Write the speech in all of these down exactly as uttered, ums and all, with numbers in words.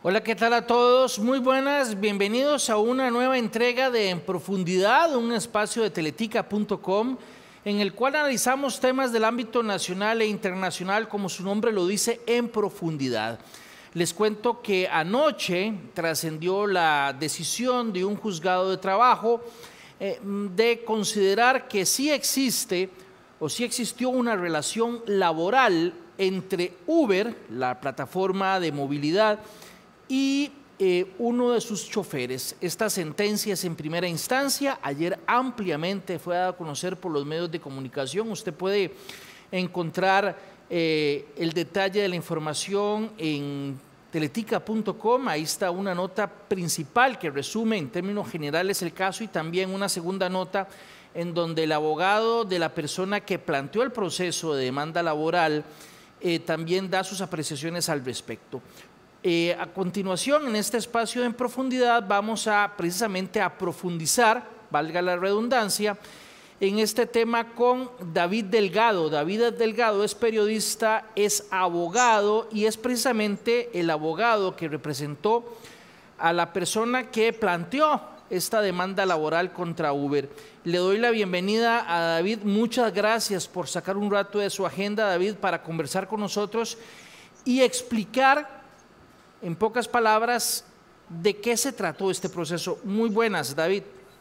Hola, ¿qué tal a todos? Muy buenas, bienvenidos a una nueva entrega de En Profundidad, un espacio de teletica punto com, en el cual analizamos temas del ámbito nacional e internacional, como su nombre lo dice, en profundidad. Les cuento que anoche trascendió la decisión de un juzgado de trabajo eh, de considerar que sí existe o sí existió una relación laboral entre Uber, la plataforma de movilidad, y eh, uno de sus choferes. Esta sentencia es en primera instancia, ayer ampliamente fue dada a conocer por los medios de comunicación. Usted puede encontrar eh, el detalle de la información en teletica punto com, ahí está una nota principal que resume en términos generales el caso y también una segunda nota en donde el abogado de la persona que planteó el proceso de demanda laboral eh, también da sus apreciaciones al respecto. Eh, a continuación, en este espacio en profundidad, vamos a precisamente a profundizar, valga la redundancia, en este tema con David Delgado. David Delgado es periodista, es abogado y es precisamente el abogado que representó a la persona que planteó esta demanda laboral contra Uber. Le doy la bienvenida a David. Muchas gracias por sacar un rato de su agenda, David, para conversar con nosotros y explicar en pocas palabras, ¿de qué se trató este proceso? Muy buenas, David.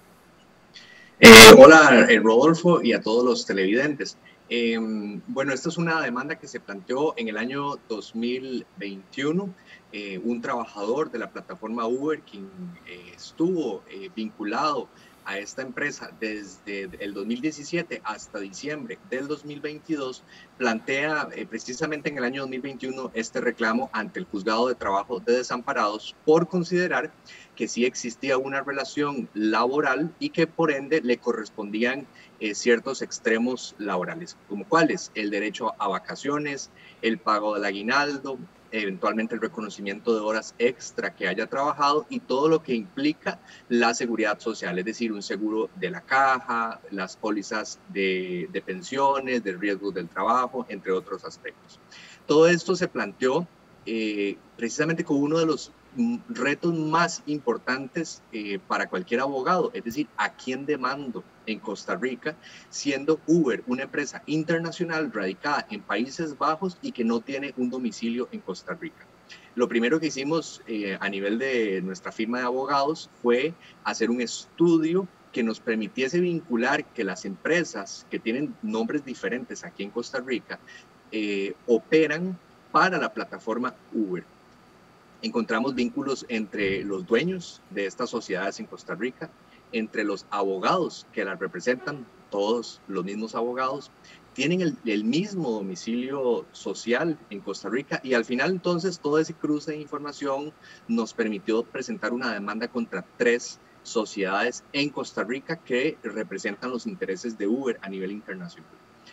Eh, hola, eh, Rodolfo, y a todos los televidentes. Eh, bueno, esta es una demanda que se planteó en el año dos mil veintiuno. Eh, un trabajador de la plataforma Uber, quien eh, estuvo eh, vinculado a esta empresa desde el dos mil diecisiete hasta diciembre del dos mil veintidós, plantea eh, precisamente en el año dos mil veintiuno este reclamo ante el Juzgado de Trabajo de Desamparados por considerar que sí existía una relación laboral y que por ende le correspondían eh, ciertos extremos laborales, como cuáles: el derecho a vacaciones, el pago del aguinaldo, eventualmente el reconocimiento de horas extra que haya trabajado y todo lo que implica la seguridad social, es decir, un seguro de la caja, las pólizas de, de pensiones, de riesgos del trabajo, entre otros aspectos. Todo esto se planteó eh, precisamente como uno de los retos más importantes eh, para cualquier abogado, es decir, ¿a quién demando en Costa Rica, siendo Uber una empresa internacional radicada en Países Bajos y que no tiene un domicilio en Costa Rica? Lo primero que hicimos eh, a nivel de nuestra firma de abogados fue hacer un estudio que nos permitiese vincular que las empresas que tienen nombres diferentes aquí en Costa Rica eh, operan para la plataforma Uber. Encontramos vínculos entre los dueños de estas sociedades en Costa Rica, entre los abogados que las representan, todos los mismos abogados, tienen el, el mismo domicilio social en Costa Rica, y al final entonces todo ese cruce de información nos permitió presentar una demanda contra tres sociedades en Costa Rica que representan los intereses de Uber a nivel internacional.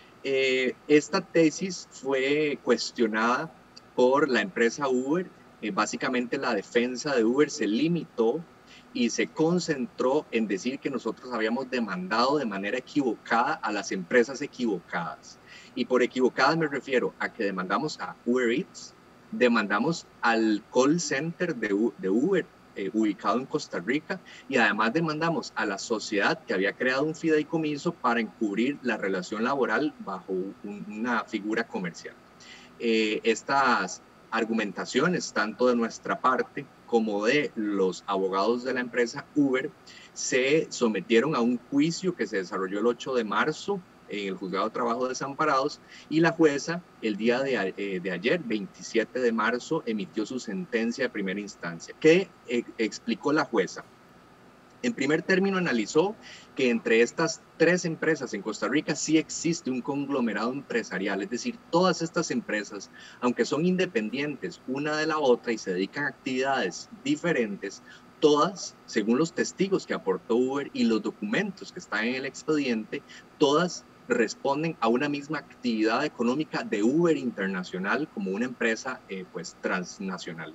Eh, esta tesis fue cuestionada por la empresa Uber. Eh, básicamente la defensa de Uber se limitó y se concentró en decir que nosotros habíamos demandado de manera equivocada a las empresas equivocadas. Y por equivocadas me refiero a que demandamos a Uber Eats, demandamos al call center de, de Uber eh, ubicado en Costa Rica, y además demandamos a la sociedad que había creado un fideicomiso para encubrir la relación laboral bajo un, una figura comercial. Eh, estas argumentaciones, tanto de nuestra parte como de los abogados de la empresa Uber, se sometieron a un juicio que se desarrolló el ocho de marzo en el Juzgado de Trabajo de Desamparados, y la jueza el día de, eh, de ayer, veintisiete de marzo, emitió su sentencia de primera instancia. ¿Qué eh, explicó la jueza? En primer término, analizó que entre estas tres empresas en Costa Rica sí existe un conglomerado empresarial, es decir, todas estas empresas, aunque son independientes una de la otra y se dedican a actividades diferentes, todas, según los testigos que aportó Uber y los documentos que están en el expediente, todas responden a una misma actividad económica de Uber Internacional como una empresa eh, pues, transnacional.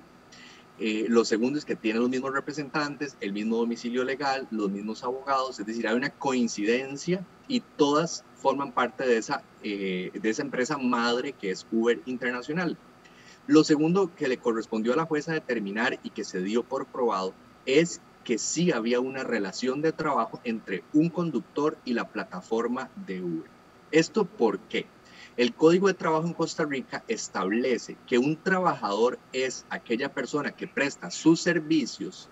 Eh, lo segundo es que tienen los mismos representantes, el mismo domicilio legal, los mismos abogados, es decir, hay una coincidencia y todas forman parte de esa, eh, de esa empresa madre que es Uber Internacional. Lo segundo que le correspondió a la jueza determinar y que se dio por probado es que sí había una relación de trabajo entre un conductor y la plataforma de Uber. ¿Esto por qué? El Código de Trabajo en Costa Rica establece que un trabajador es aquella persona que presta sus servicios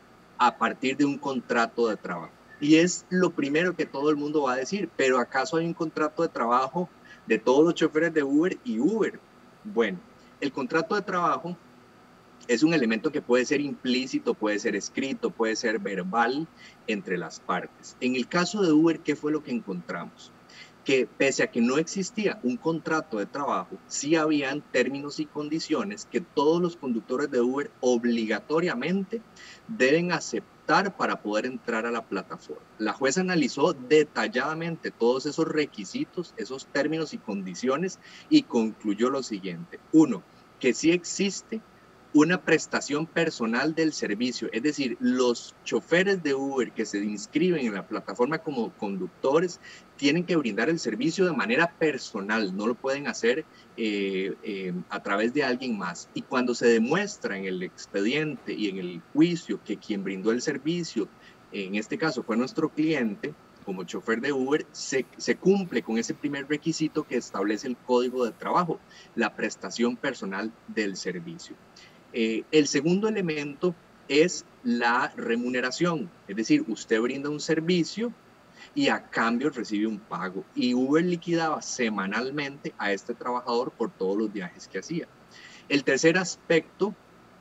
a partir de un contrato de trabajo. Y es lo primero que todo el mundo va a decir, pero ¿acaso hay un contrato de trabajo de todos los choferes de Uber y Uber? Bueno, el contrato de trabajo es un elemento que puede ser implícito, puede ser escrito, puede ser verbal entre las partes. En el caso de Uber, ¿qué fue lo que encontramos? Que pese a que no existía un contrato de trabajo, sí habían términos y condiciones que todos los conductores de Uber obligatoriamente deben aceptar para poder entrar a la plataforma. La jueza analizó detalladamente todos esos requisitos, esos términos y condiciones y concluyó lo siguiente. Uno, que sí existe una prestación personal del servicio, es decir, los choferes de Uber que se inscriben en la plataforma como conductores tienen que brindar el servicio de manera personal, no lo pueden hacer eh, eh, a través de alguien más. Y cuando se demuestra en el expediente y en el juicio que quien brindó el servicio, en este caso fue nuestro cliente, como chofer de Uber, se, se cumple con ese primer requisito que establece el Código de Trabajo, la prestación personal del servicio. Eh, el segundo elemento es la remuneración, es decir, usted brinda un servicio y a cambio recibe un pago. Y Uber liquidaba semanalmente a este trabajador por todos los viajes que hacía. El tercer aspecto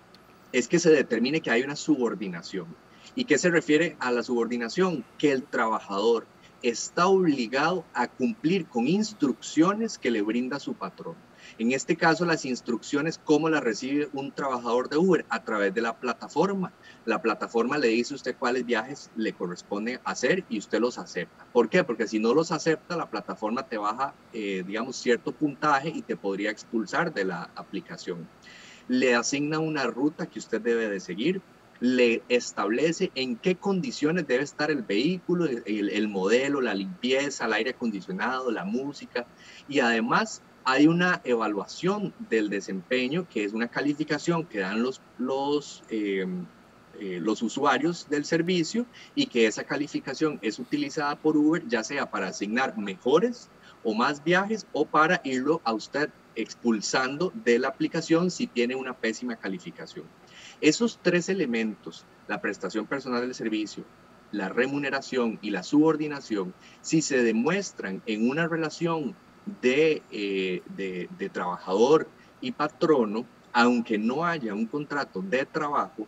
es que se determine que hay una subordinación. ¿Y qué se refiere a la subordinación? Que el trabajador está obligado a cumplir con instrucciones que le brinda su patrón. En este caso, las instrucciones, ¿cómo las recibe un trabajador de Uber? A través de la plataforma. La plataforma le dice a usted cuáles viajes le corresponde hacer y usted los acepta. ¿Por qué? Porque si no los acepta, la plataforma te baja, eh, digamos, cierto puntaje y te podría expulsar de la aplicación. Le asigna una ruta que usted debe de seguir. Le establece en qué condiciones debe estar el vehículo, el, el modelo, la limpieza, el aire acondicionado, la música. Y además hay una evaluación del desempeño, que es una calificación que dan los, los, eh, eh, los usuarios del servicio y que esa calificación es utilizada por Uber, ya sea para asignar mejores o más viajes o para irlo a usted expulsando de la aplicación si tiene una pésima calificación. Esos tres elementos, la prestación personal del servicio, la remuneración y la subordinación, si se demuestran en una relación de, eh, de, de trabajador y patrono, aunque no haya un contrato de trabajo,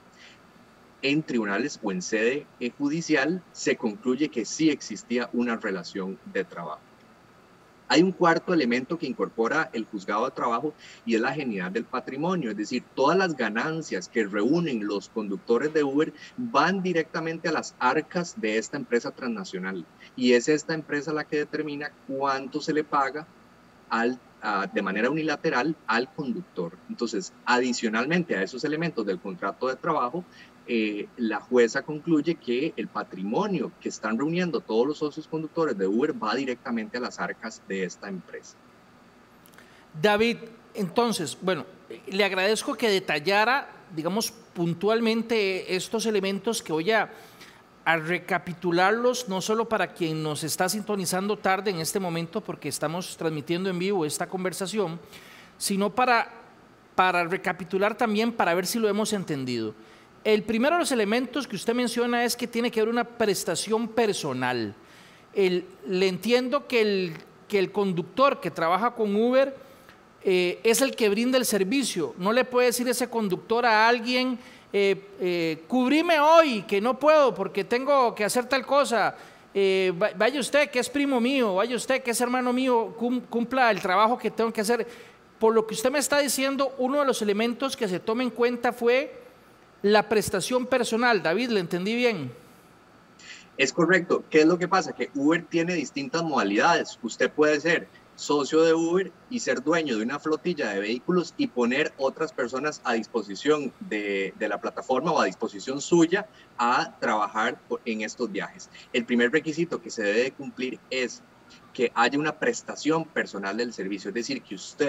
en tribunales o en sede judicial se concluye que sí existía una relación de trabajo. Hay un cuarto elemento que incorpora el juzgado de trabajo y es la genialidad del patrimonio, es decir, todas las ganancias que reúnen los conductores de Uber van directamente a las arcas de esta empresa transnacional y es esta empresa la que determina cuánto se le paga al, a, de manera unilateral al conductor. Entonces, adicionalmente a esos elementos del contrato de trabajo, Eh, la jueza concluye que el patrimonio que están reuniendo todos los socios conductores de Uber va directamente a las arcas de esta empresa. David, entonces, bueno, le agradezco que detallara, digamos, puntualmente estos elementos que voy a, a recapitularlos, no solo para quien nos está sintonizando tarde en este momento, porque estamos transmitiendo en vivo esta conversación, sino para, para recapitular también, para ver si lo hemos entendido. El primero de los elementos que usted menciona es que tiene que haber una prestación personal. El, le entiendo que el, que el conductor que trabaja con Uber eh, es el que brinda el servicio. No le puede decir ese conductor a alguien, eh, eh, cubrime hoy, que no puedo porque tengo que hacer tal cosa. Eh, vaya usted que es primo mío, vaya usted que es hermano mío, cum, cumpla el trabajo que tengo que hacer. Por lo que usted me está diciendo, uno de los elementos que se toma en cuenta fue la prestación personal. David, ¿le entendí bien? Es correcto. ¿Qué es lo que pasa? Que Uber tiene distintas modalidades. Usted puede ser socio de Uber y ser dueño de una flotilla de vehículos y poner otras personas a disposición de, de la plataforma o a disposición suya a trabajar en estos viajes. El primer requisito que se debe cumplir es que haya una prestación personal del servicio, es decir, que usted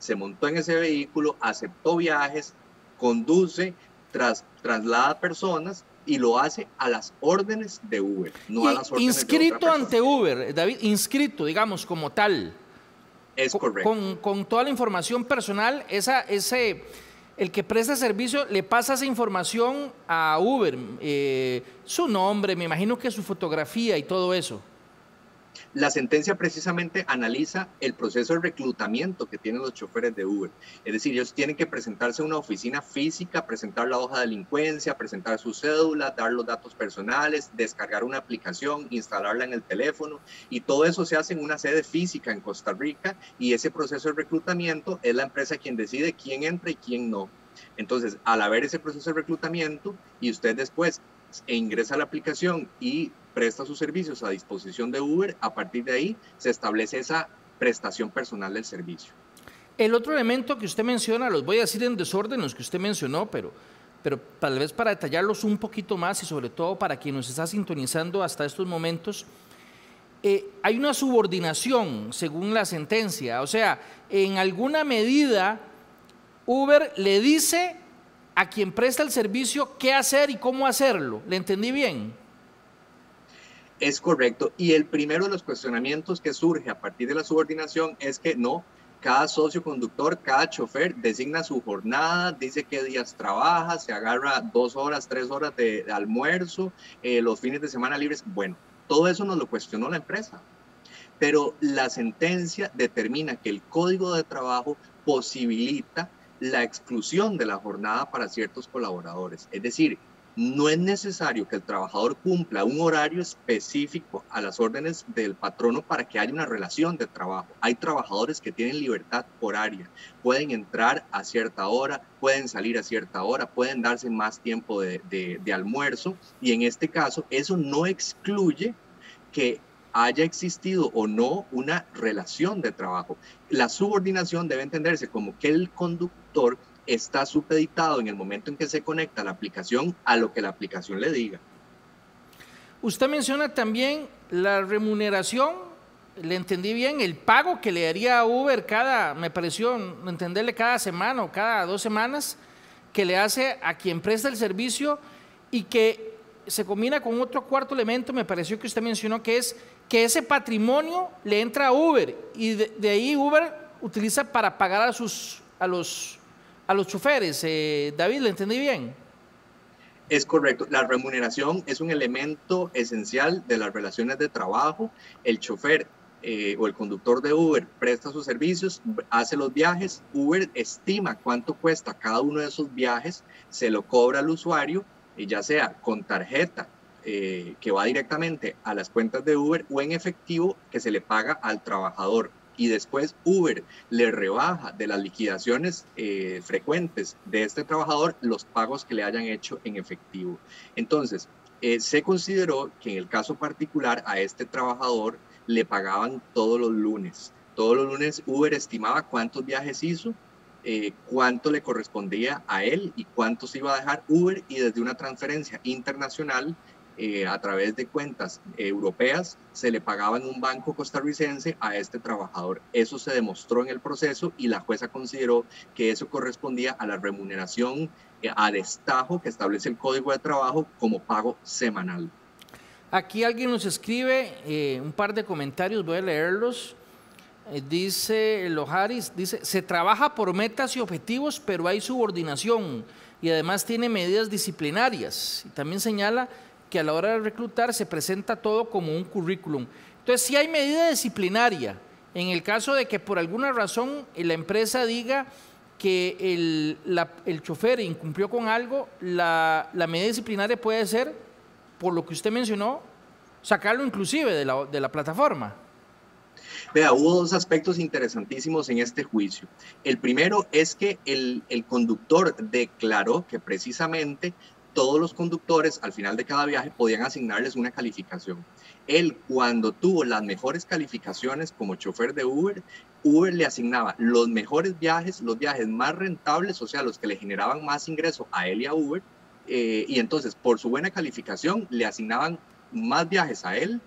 se montó en ese vehículo, aceptó viajes, conduce, tras, traslada personas y lo hace a las órdenes de Uber, no y a las órdenes inscrito de otra persona. ante Uber, David, inscrito, digamos, como tal. Es correcto. Con, con toda la información personal, esa, ese, el que presta servicio le pasa esa información a Uber, eh, su nombre, me imagino que su fotografía y todo eso. La sentencia precisamente analiza el proceso de reclutamiento que tienen los choferes de Uber. Es decir, ellos tienen que presentarse a una oficina física, presentar la hoja de delincuencia, presentar su cédula, dar los datos personales, descargar una aplicación, instalarla en el teléfono, y todo eso se hace en una sede física en Costa Rica, y ese proceso de reclutamiento es la empresa quien decide quién entra y quién no. Entonces, al haber ese proceso de reclutamiento y usted después ingresa a la aplicación y presta sus servicios a disposición de Uber, a partir de ahí se establece esa prestación personal del servicio. El otro elemento que usted menciona, los voy a decir en desorden los que usted mencionó, pero, pero tal vez para detallarlos un poquito más y sobre todo para quien nos está sintonizando hasta estos momentos, eh, hay una subordinación según la sentencia, o sea, en alguna medida Uber le dice a quien presta el servicio qué hacer y cómo hacerlo. ¿Le entendí bien? Es correcto. Y el primero de los cuestionamientos que surge a partir de la subordinación es que no, cada socio conductor, cada chofer designa su jornada, dice qué días trabaja, se agarra dos horas, tres horas de, de almuerzo, eh, los fines de semana libres. Bueno, todo eso nos lo cuestionó la empresa. Pero la sentencia determina que el Código de Trabajo posibilita la exclusión de la jornada para ciertos colaboradores. Es decir, no es necesario que el trabajador cumpla un horario específico a las órdenes del patrono para que haya una relación de trabajo. Hay trabajadores que tienen libertad horaria, pueden entrar a cierta hora, pueden salir a cierta hora, pueden darse más tiempo de, de, de almuerzo, y en este caso eso no excluye que haya existido o no una relación de trabajo. La subordinación debe entenderse como que el conductor está supeditado en el momento en que se conecta a la aplicación a lo que la aplicación le diga. Usted menciona también la remuneración, le entendí bien, el pago que le haría a Uber cada, me pareció entenderle cada semana o cada dos semanas, que le hace a quien presta el servicio y que se combina con otro cuarto elemento, me pareció que usted mencionó, que es que ese patrimonio le entra a Uber y de, de ahí Uber utiliza para pagar a, sus, a los... a los choferes. Eh, David, ¿le entendí bien? Es correcto. La remuneración es un elemento esencial de las relaciones de trabajo. El chofer eh, o el conductor de Uber presta sus servicios, hace los viajes, Uber estima cuánto cuesta cada uno de esos viajes, se lo cobra al usuario, y ya sea con tarjeta eh, que va directamente a las cuentas de Uber o en efectivo que se le paga al trabajador. Y después Uber le rebaja de las liquidaciones eh, frecuentes de este trabajador los pagos que le hayan hecho en efectivo. Entonces, eh, se consideró que en el caso particular a este trabajador le pagaban todos los lunes. Todos los lunes Uber estimaba cuántos viajes hizo, eh, cuánto le correspondía a él y cuánto se iba a dejar Uber, y desde una transferencia internacional Eh, a través de cuentas eh, europeas se le pagaba en un banco costarricense a este trabajador. Eso se demostró en el proceso y la jueza consideró que eso correspondía a la remuneración eh, a destajo que establece el Código de Trabajo como pago semanal. Aquí alguien nos escribe eh, un par de comentarios, voy a leerlos. Eh, dice Lojaris, dice, se trabaja por metas y objetivos, pero hay subordinación y además tiene medidas disciplinarias. Y también señala que a la hora de reclutar se presenta todo como un currículum. Entonces, si hay medida disciplinaria, en el caso de que por alguna razón la empresa diga que el, la, el chofer incumplió con algo, la, la medida disciplinaria puede ser, por lo que usted mencionó, sacarlo inclusive de la, de la plataforma. Vea, hubo dos aspectos interesantísimos en este juicio. El primero es que el, el conductor declaró que precisamente todos los conductores al final de cada viaje podían asignarles una calificación. Él, cuando tuvo las mejores calificaciones como chofer de Uber, Uber le asignaba los mejores viajes, los viajes más rentables, o sea, los que le generaban más ingreso a él y a Uber, eh, y entonces por su buena calificación le asignaban más viajes a él, que a otros socios conductores con menos calificación. O sea, se le premiaba.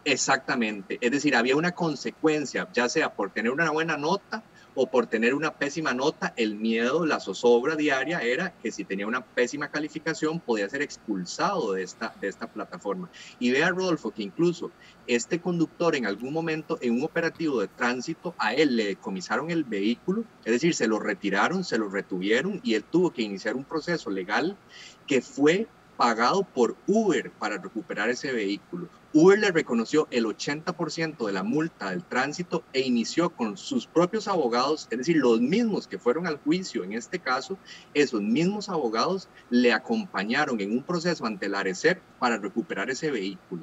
Exactamente, es decir, había una consecuencia, ya sea por tener una buena nota o por tener una pésima nota. El miedo, la zozobra diaria era que si tenía una pésima calificación podía ser expulsado de esta, de esta plataforma. Y vea, Rodolfo, que incluso este conductor en algún momento en un operativo de tránsito, a él le decomisaron el vehículo, es decir, se lo retiraron, se lo retuvieron y él tuvo que iniciar un proceso legal que fue pagado por Uber para recuperar ese vehículo. Uber le reconoció el ochenta por ciento de la multa del tránsito e inició con sus propios abogados, es decir, los mismos que fueron al juicio en este caso, esos mismos abogados le acompañaron en un proceso ante la ARECEP para recuperar ese vehículo.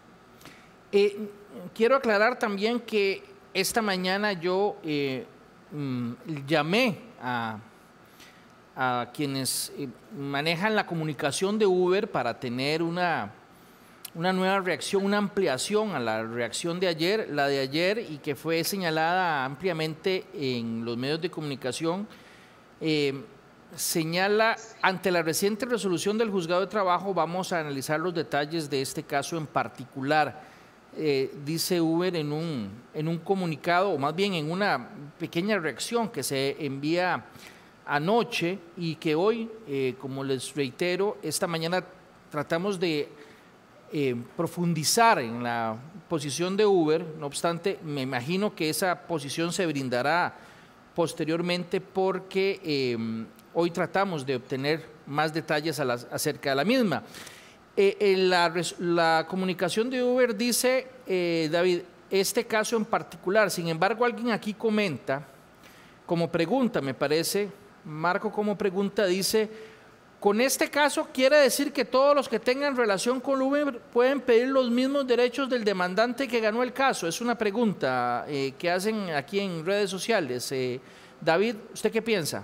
Eh, quiero aclarar también que esta mañana yo eh, mm, llamé a, a quienes eh, manejan la comunicación de Uber para tener una... una nueva reacción, una ampliación a la reacción de ayer, la de ayer, y que fue señalada ampliamente en los medios de comunicación. Eh, señala, ante la reciente resolución del Juzgado de Trabajo, vamos a analizar los detalles de este caso en particular. Eh, dice Uber en un, en un comunicado, o más bien en una pequeña reacción que se envía anoche y que hoy, eh, como les reitero, esta mañana tratamos de Eh, profundizar en la posición de Uber. No obstante, me imagino que esa posición se brindará posteriormente porque eh, hoy tratamos de obtener más detalles a las, acerca de la misma. Eh, eh, la, la comunicación de Uber dice, eh, David, este caso en particular, sin embargo, alguien aquí comenta, como pregunta, me parece, Marco como pregunta, dice: con este caso quiere decir que todos los que tengan relación con Uber pueden pedir los mismos derechos del demandante que ganó el caso. Es una pregunta eh, que hacen aquí en redes sociales. Eh, David, ¿usted qué piensa?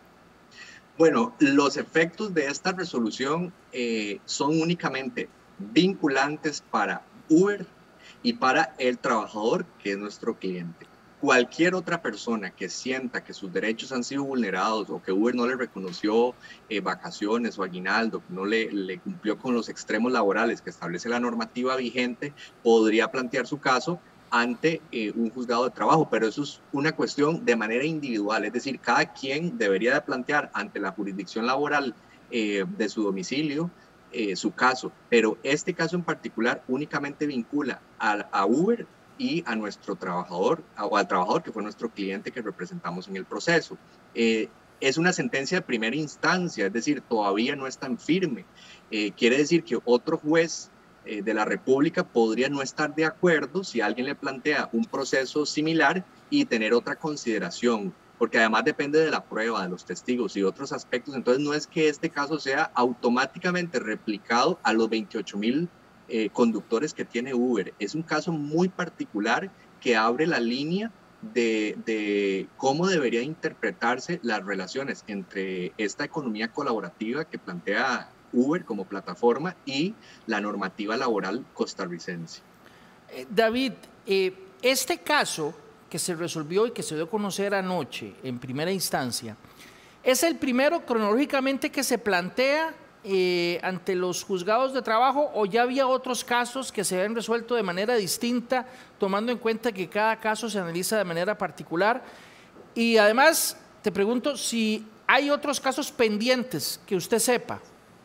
Bueno, los efectos de esta resolución eh, son únicamente vinculantes para Uber y para el trabajador, que es nuestro cliente. Cualquier otra persona que sienta que sus derechos han sido vulnerados o que Uber no le reconoció eh, vacaciones o aguinaldo, que no le, le cumplió con los extremos laborales que establece la normativa vigente, podría plantear su caso ante eh, un juzgado de trabajo, pero eso es una cuestión de manera individual, es decir, cada quien debería de plantear ante la jurisdicción laboral eh, de su domicilio eh, su caso, pero este caso en particular únicamente vincula a, a Uber y a nuestro trabajador, o al trabajador que fue nuestro cliente que representamos en el proceso. Eh, es una sentencia de primera instancia, es decir, todavía no es tan firme. Eh, quiere decir que otro juez eh, de la República podría no estar de acuerdo si alguien le plantea un proceso similar y tener otra consideración, porque además depende de la prueba, de los testigos y otros aspectos. Entonces no es que este caso sea automáticamente replicado a los veintiocho mil Eh, conductores que tiene Uber. Es un caso muy particular que abre la línea de, de cómo debería interpretarse las relaciones entre esta economía colaborativa que plantea Uber como plataforma y la normativa laboral costarricense. Eh, David, eh, este caso que se resolvió y que se dio a conocer anoche en primera instancia, ¿es el primero cronológicamente que se plantea Eh, ante los juzgados de trabajo, o ya había otros casos que se habían resuelto de manera distinta, tomando en cuenta que cada caso se analiza de manera particular? Y además te pregunto si hay otros casos pendientes que usted sepa.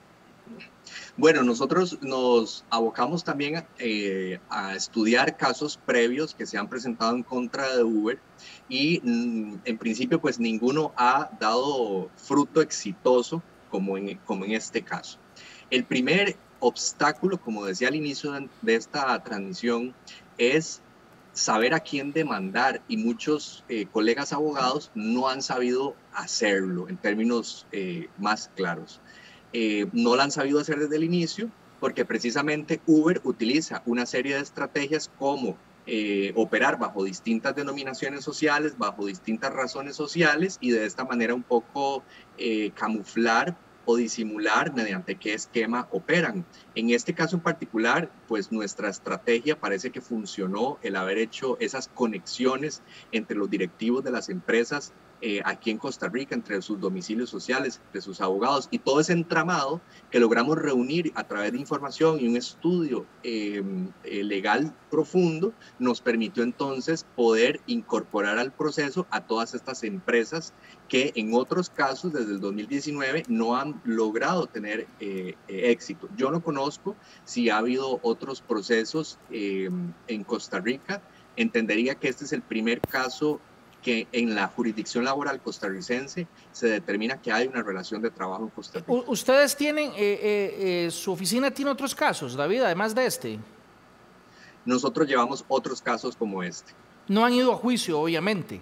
Bueno, nosotros nos abocamos también eh, a estudiar casos previos que se han presentado en contra de Uber y mm, en principio pues ninguno ha dado fruto exitoso Como en, como en este caso. El primer obstáculo, como decía al inicio de esta transmisión, es saber a quién demandar, y muchos eh, colegas abogados no han sabido hacerlo en términos eh, más claros. Eh, no lo han sabido hacer desde el inicio porque precisamente Uber utiliza una serie de estrategias como eh, operar bajo distintas denominaciones sociales, bajo distintas razones sociales, y de esta manera un poco eh, camuflar o disimular mediante qué esquema operan. En este caso en particular, pues nuestra estrategia parece que funcionó, el haber hecho esas conexiones entre los directivos de las empresas eh, aquí en Costa Rica, entre sus domicilios sociales, entre sus abogados y todo ese entramado que logramos reunir a través de información y un estudio eh, eh, legal profundo, nos permitió entonces poder incorporar al proceso a todas estas empresas que en otros casos desde el dos mil diecinueve no han logrado tener eh, eh, éxito. Yo no conozco si ha habido otros procesos eh, en Costa Rica. Entendería que este es el primer caso que en la jurisdicción laboral costarricense se determina que hay una relación de trabajo en Costa Rica. ¿Ustedes tienen, eh, eh, eh, su oficina tiene otros casos, David, además de este? Nosotros llevamos otros casos como este. No han ido a juicio, obviamente.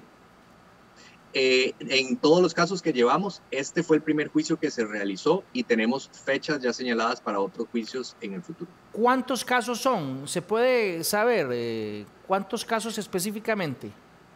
Eh, en todos los casos que llevamos, este fue el primer juicio que se realizó y tenemos fechas ya señaladas para otros juicios en el futuro. ¿Cuántos casos son? ¿Se puede saber eh, cuántos casos específicamente?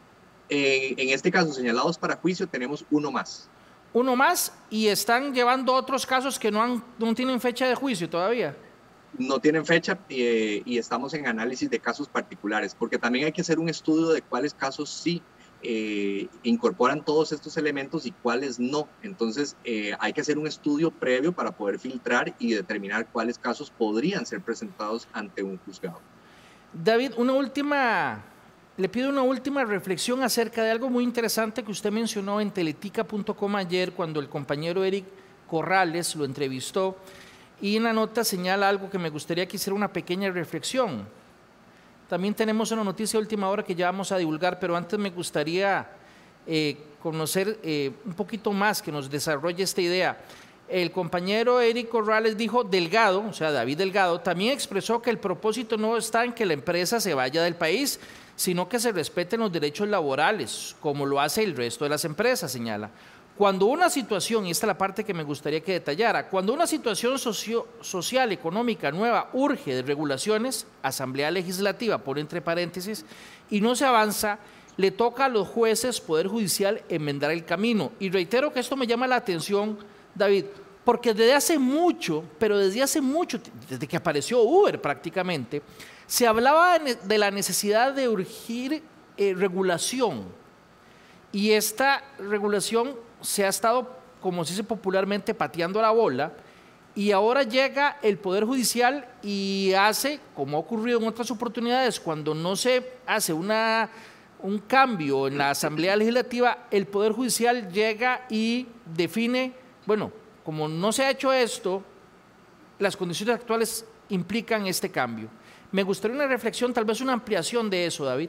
Eh, en este caso, señalados para juicio, tenemos uno más. Uno más, y están llevando otros casos que no, han, no tienen fecha de juicio todavía. No tienen fecha eh, y estamos en análisis de casos particulares, porque también hay que hacer un estudio de cuáles casos sí Eh, incorporan todos estos elementos y cuáles no. Entonces eh, hay que hacer un estudio previo para poder filtrar y determinar cuáles casos podrían ser presentados ante un juzgado. David, una última, le pido una última reflexión acerca de algo muy interesante que usted mencionó en teletica punto com ayer cuando el compañero Eric Corrales lo entrevistó, y en la nota señala algo que me gustaría que hiciera una pequeña reflexión. También tenemos una noticia de última hora que ya vamos a divulgar, pero antes me gustaría eh, conocer eh, un poquito más, que nos desarrolle esta idea. El compañero Eric Corrales dijo, Delgado, o sea, David Delgado, también expresó que el propósito no está en que la empresa se vaya del país, sino que se respeten los derechos laborales, como lo hace el resto de las empresas, señala. Cuando una situación, y esta es la parte que me gustaría que detallara, cuando una situación socio, social, económica nueva urge de regulaciones, Asamblea Legislativa, por entre paréntesis, y no se avanza, le toca a los jueces, Poder Judicial, enmendar el camino. Y reitero que esto me llama la atención, David, porque desde hace mucho, pero desde hace mucho, desde que apareció Uber prácticamente, se hablaba de la necesidad de urgir eh, regulación, y esta regulación se ha estado, como se dice popularmente, pateando la bola, y ahora llega el Poder Judicial y hace, como ha ocurrido en otras oportunidades, cuando no se hace una, un cambio en la Asamblea Legislativa, el Poder Judicial llega y define, bueno, como no se ha hecho esto, las condiciones actuales implican este cambio. Me gustaría una reflexión, tal vez una ampliación de eso, David.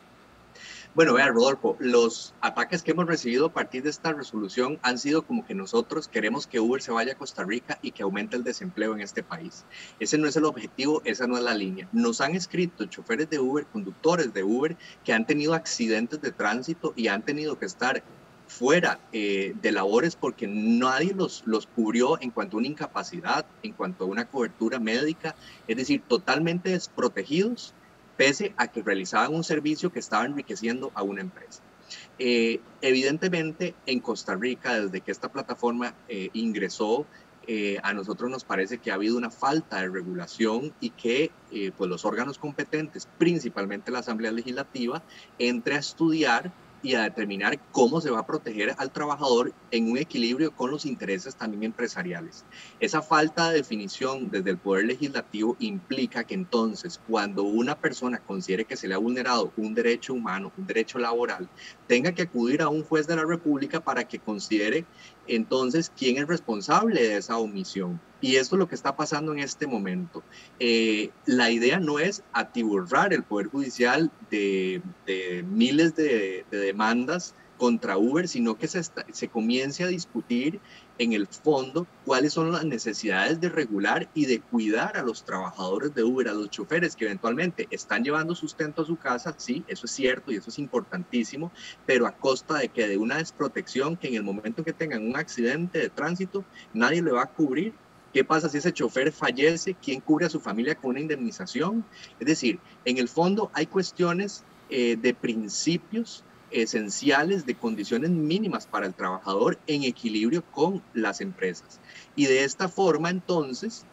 Bueno, vea, Rodolfo, los ataques que hemos recibido a partir de esta resolución han sido como que nosotros queremos que Uber se vaya a Costa Rica y que aumente el desempleo en este país. Ese no es el objetivo, esa no es la línea. Nos han escrito choferes de Uber, conductores de Uber, que han tenido accidentes de tránsito y han tenido que estar fuera eh, de labores porque nadie los, los cubrió en cuanto a una incapacidad, en cuanto a una cobertura médica, es decir, totalmente desprotegidos, pese a que realizaban un servicio que estaba enriqueciendo a una empresa. Eh, evidentemente, en Costa Rica, desde que esta plataforma eh, ingresó, eh, a nosotros nos parece que ha habido una falta de regulación y que eh, pues los órganos competentes, principalmente la Asamblea Legislativa, entre a estudiar y a determinar cómo se va a proteger al trabajador en un equilibrio con los intereses también empresariales. Esa falta de definición desde el Poder Legislativo implica que entonces cuando una persona considere que se le ha vulnerado un derecho humano, un derecho laboral, tenga que acudir a un juez de la República para que considere entonces quién es responsable de esa omisión. Y esto es lo que está pasando en este momento. Eh, la idea no es atiborrar el Poder Judicial de, de miles de, de demandas contra Uber, sino que se, está, se comience a discutir en el fondo cuáles son las necesidades de regular y de cuidar a los trabajadores de Uber, a los choferes que eventualmente están llevando sustento a su casa. Sí, eso es cierto y eso es importantísimo, pero a costa de que de una desprotección que en el momento que tengan un accidente de tránsito nadie le va a cubrir. ¿Qué pasa si ese chofer fallece? ¿Quién cubre a su familia con una indemnización? Es decir, en el fondo hay cuestiones eh, de principios esenciales, de condiciones mínimas para el trabajador en equilibrio con las empresas. Y de esta forma, entonces,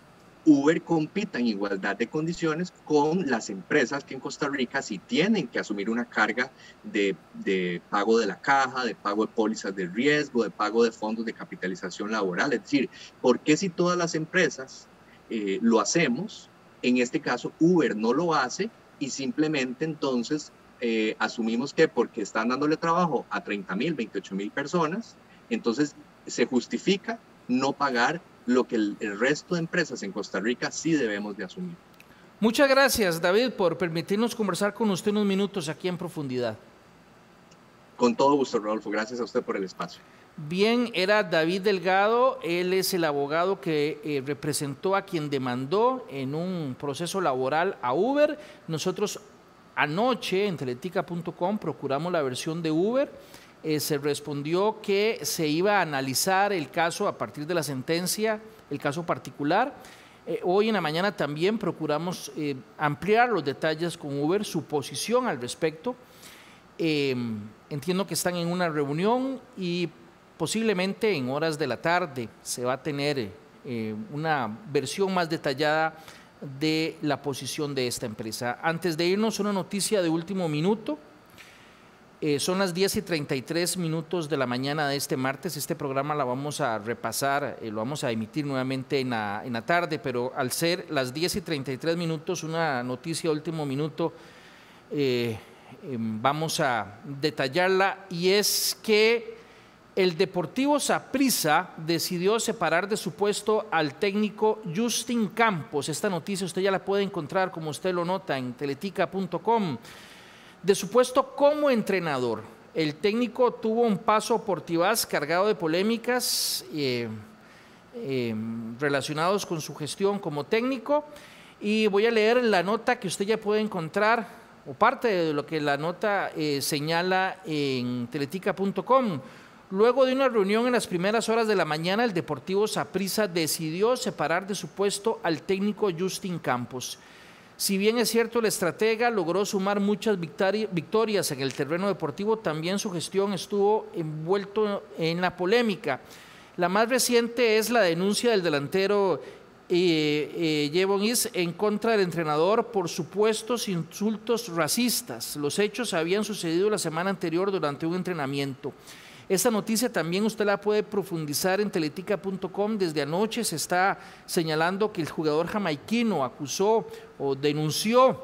Uber compita en igualdad de condiciones con las empresas que en Costa Rica sí tienen que asumir una carga de, de pago de la caja, de pago de pólizas de riesgo, de pago de fondos de capitalización laboral. Es decir, ¿por qué si todas las empresas eh, lo hacemos, en este caso Uber no lo hace y simplemente entonces eh, asumimos que porque están dándole trabajo a treinta mil, veintiocho mil personas, entonces se justifica no pagar lo que el, el resto de empresas en Costa Rica sí debemos de asumir? Muchas gracias, David, por permitirnos conversar con usted unos minutos aquí en profundidad. Con todo gusto, Rodolfo. Gracias a usted por el espacio. Bien, era David Delgado, él es el abogado que eh, representó a quien demandó en un proceso laboral a Uber. Nosotros anoche en teletica punto com procuramos la versión de Uber. Eh, se respondió que se iba a analizar el caso a partir de la sentencia, el caso particular. Eh, hoy en la mañana también procuramos eh, ampliar los detalles con Uber, su posición al respecto. Eh, entiendo que están en una reunión y posiblemente en horas de la tarde se va a tener eh, una versión más detallada de la posición de esta empresa. Antes de irnos, una noticia de último minuto. Eh, son las diez y treinta y tres minutos de la mañana de este martes. Este programa la vamos a repasar, eh, lo vamos a emitir nuevamente en la, en la tarde, pero al ser las diez y treinta y tres minutos, una noticia de último minuto, eh, eh, vamos a detallarla, y es que el Deportivo Saprissa decidió separar de su puesto al técnico Justin Campos. Esta noticia usted ya la puede encontrar, como usted lo nota, en teletica punto com. De su puesto como entrenador, el técnico tuvo un paso por Tibás cargado de polémicas eh, eh, relacionados con su gestión como técnico, y voy a leer la nota que usted ya puede encontrar, o parte de lo que la nota eh, señala en teletica punto com. Luego de una reunión en las primeras horas de la mañana, el Deportivo Saprissa decidió separar de su puesto al técnico Justin Campos. Si bien es cierto, el estratega logró sumar muchas victorias en el terreno deportivo, también su gestión estuvo envuelto en la polémica. La más reciente es la denuncia del delantero eh, eh, Jevon Is en contra del entrenador por supuestos insultos racistas. Los hechos habían sucedido la semana anterior durante un entrenamiento. Esta noticia también usted la puede profundizar en teletica punto com. Desde anoche se está señalando que el jugador jamaiquino acusó o denunció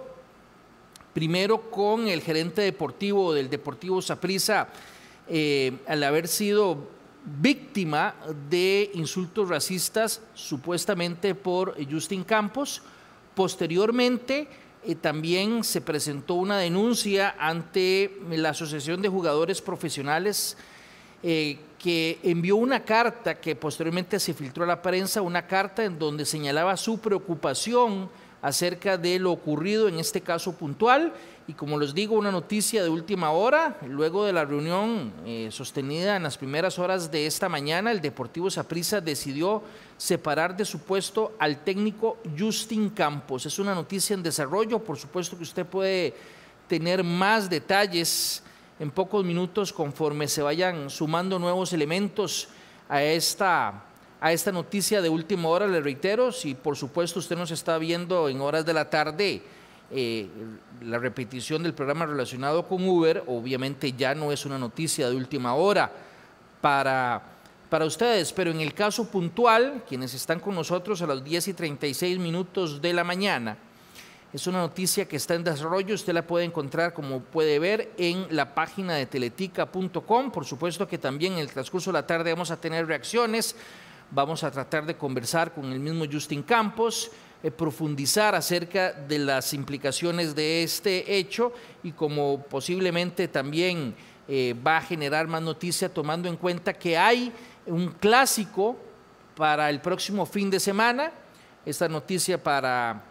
primero con el gerente deportivo del Deportivo Saprissa eh, al haber sido víctima de insultos racistas supuestamente por Justin Campos. Posteriormente eh, también se presentó una denuncia ante la Asociación de Jugadores Profesionales, Eh, que envió una carta que posteriormente se filtró a la prensa, una carta en donde señalaba su preocupación acerca de lo ocurrido en este caso puntual. Y como les digo, una noticia de última hora, luego de la reunión eh, sostenida en las primeras horas de esta mañana, el Deportivo Saprissa decidió separar de su puesto al técnico Justin Campos. Es una noticia en desarrollo, por supuesto que usted puede tener más detalles en pocos minutos conforme se vayan sumando nuevos elementos a esta, a esta noticia de última hora. Le reitero, si por supuesto usted nos está viendo en horas de la tarde, eh, la repetición del programa relacionado con Uber, obviamente ya no es una noticia de última hora para, para ustedes, pero en el caso puntual, quienes están con nosotros a las diez y treinta y seis minutos de la mañana, es una noticia que está en desarrollo. Usted la puede encontrar, como puede ver, en la página de teletica punto com. Por supuesto que también en el transcurso de la tarde vamos a tener reacciones. Vamos a tratar de conversar con el mismo Justin Campos, eh, profundizar acerca de las implicaciones de este hecho, y como posiblemente también eh, va a generar más noticia, tomando en cuenta que hay un clásico para el próximo fin de semana. Esta noticia para...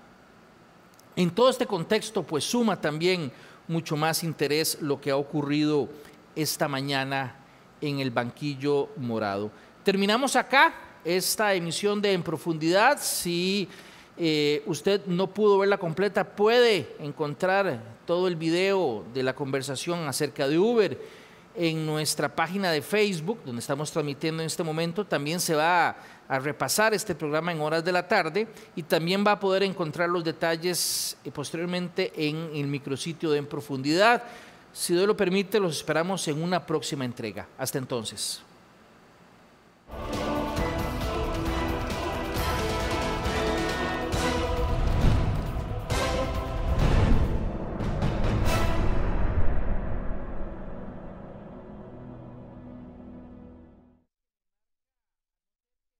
En todo este contexto, pues suma también mucho más interés lo que ha ocurrido esta mañana en el banquillo morado. Terminamos acá esta emisión de En Profundidad. Si eh, usted no pudo verla completa, puede encontrar todo el video de la conversación acerca de Uber en nuestra página de Facebook, donde estamos transmitiendo en este momento. También se va a, a repasar este programa en horas de la tarde y también va a poder encontrar los detalles eh, posteriormente en el micrositio de En Profundidad. Si Dios lo permite, los esperamos en una próxima entrega. Hasta entonces.